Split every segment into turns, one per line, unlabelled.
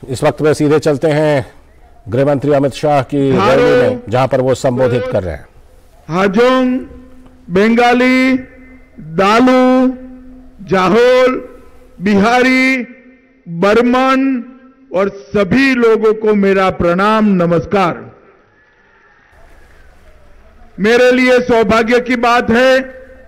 इस वक्त में सीधे चलते हैं गृह मंत्री अमित शाह की रैली में, जहां पर वो संबोधित कर रहे हैं।
हाजोंग, बंगाली, दालू, जाहोल, बिहारी, बर्मन और सभी लोगों को मेरा प्रणाम, नमस्कार। मेरे लिए सौभाग्य की बात है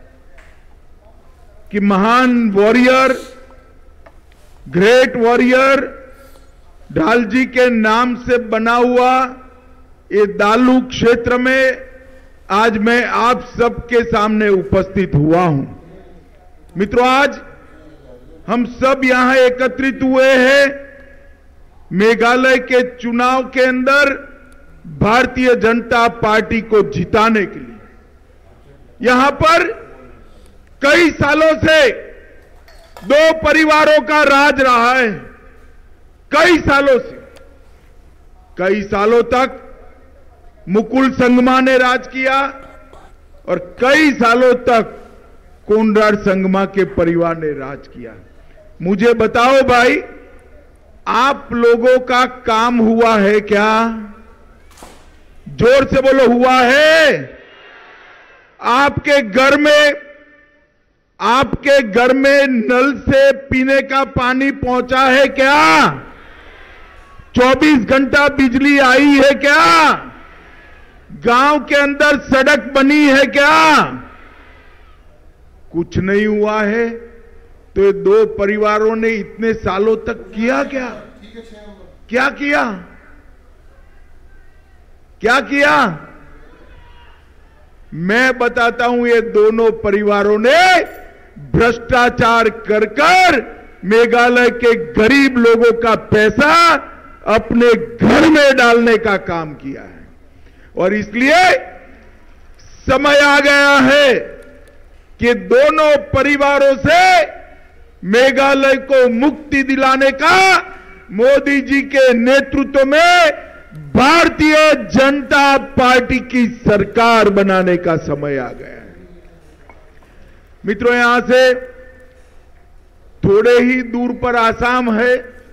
कि महान वॉरियर, ग्रेट वॉरियर ढालजी के नाम से बना हुआ ये दालू क्षेत्र में आज मैं आप सबके सामने उपस्थित हुआ हूं। मित्रों, आज हम सब यहां एकत्रित हुए हैं मेघालय के चुनाव के अंदर भारतीय जनता पार्टी को जिताने के लिए। यहां पर कई सालों से दो परिवारों का राज रहा है। कई सालों तक मुकुल संगमा ने राज किया और कई सालों तक कोनराड संगमा के परिवार ने राज किया। मुझे बताओ भाई, आप लोगों का काम हुआ है क्या? जोर से बोलो, हुआ है? आपके घर में नल से पीने का पानी पहुंचा है क्या? 24 घंटा बिजली आई है क्या? गांव के अंदर सड़क बनी है क्या? कुछ नहीं हुआ है। तो ये दो परिवारों ने इतने सालों तक किया क्या? क्या किया? मैं बताता हूं, ये दोनों परिवारों ने भ्रष्टाचार कर मेघालय के गरीब लोगों का पैसा अपने घर में डालने का काम किया है। और इसलिए समय आ गया है कि दोनों परिवारों से मेघालय को मुक्ति दिलाने का मोदी जी के नेतृत्व में भारतीय जनता पार्टी की सरकार बनाने का समय आ गया है। मित्रों, यहां से थोड़े ही दूर पर आसाम है।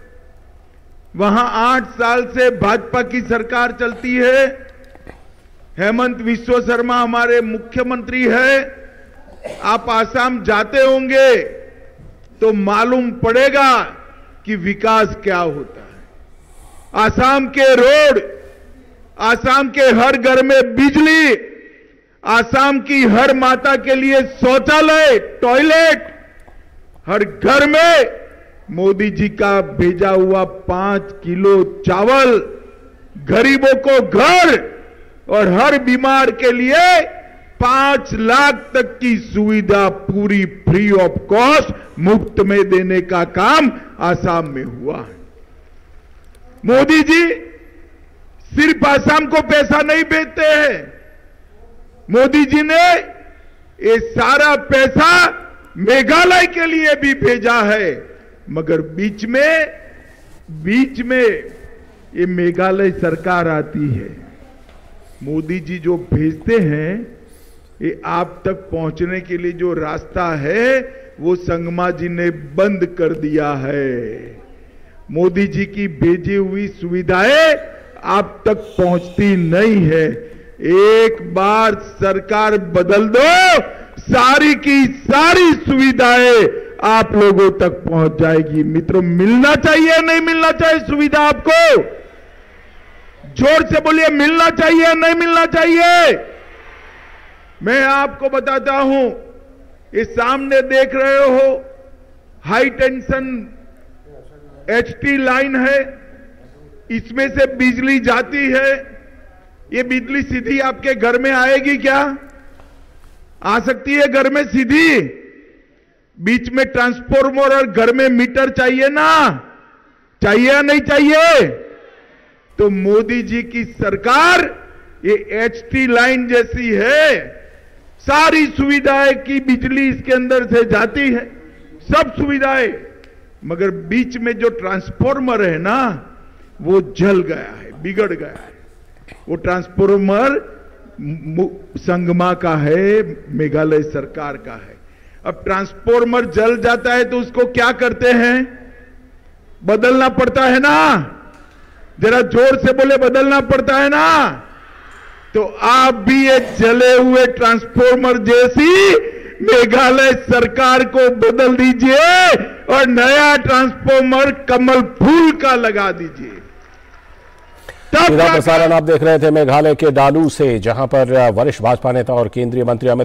वहां 8 साल से भाजपा की सरकार चलती है। हेमंत विश्व शर्मा हमारे मुख्यमंत्री है। आप आसाम जाते होंगे तो मालूम पड़ेगा कि विकास क्या होता है। आसाम के रोड, आसाम के हर घर में बिजली, आसाम की हर माता के लिए शौचालय, टॉयलेट, हर घर में मोदी जी का भेजा हुआ 5 किलो चावल, गरीबों को घर और हर बीमार के लिए 5 लाख तक की सुविधा पूरी फ्री ऑफ कॉस्ट मुफ्त में देने का काम आसाम में हुआ है। मोदी जी सिर्फ आसाम को पैसा नहीं भेजते हैं। मोदी जी ने ये सारा पैसा मेघालय के लिए भी भेजा है, मगर बीच में ये मेघालय सरकार आती है। मोदी जी जो भेजते हैं, ये आप तक पहुंचने के लिए जो रास्ता है वो संगमा जी ने बंद कर दिया है। मोदी जी की भेजी हुई सुविधाएं आप तक पहुंचती नहीं है। एक बार सरकार बदल दो, सारी की सारी सुविधाएं आप लोगों तक पहुंच जाएगी। मित्रों, मिलना चाहिए नहीं मिलना चाहिए सुविधा आपको? जोर से बोलिए, मिलना चाहिए नहीं मिलना चाहिए? मैं आपको बताता हूं, इस सामने देख रहे हो हाई टेंशन HT लाइन है। इसमें से बिजली जाती है। ये बिजली सीधी आपके घर में आएगी क्या? आ सकती है घर में सीधी? बीच में ट्रांसफॉर्मर और घर में मीटर चाहिए ना? चाहिए या नहीं चाहिए? तो मोदी जी की सरकार ये HT लाइन जैसी है। सारी सुविधाएं की बिजली इसके अंदर से जाती है, सब सुविधाएं, मगर बीच में जो ट्रांसफॉर्मर है ना, वो जल गया है, बिगड़ गया है। वो ट्रांसफॉर्मर संगमा का है, मेघालय सरकार का है। अब ट्रांसफॉर्मर जल जाता है तो उसको क्या करते हैं? बदलना पड़ता है ना। जरा जोर से बोले, बदलना पड़ता है ना। तो आप भी एक जले हुए ट्रांसफॉर्मर जैसी मेघालय सरकार को बदल दीजिए और नया ट्रांसफॉर्मर कमल फूल का लगा दीजिए।
सीधा प्रसारण आप देख रहे थे मेघालय के डालू से, जहां पर वरिष्ठ भाजपा नेता और केंद्रीय मंत्री अमित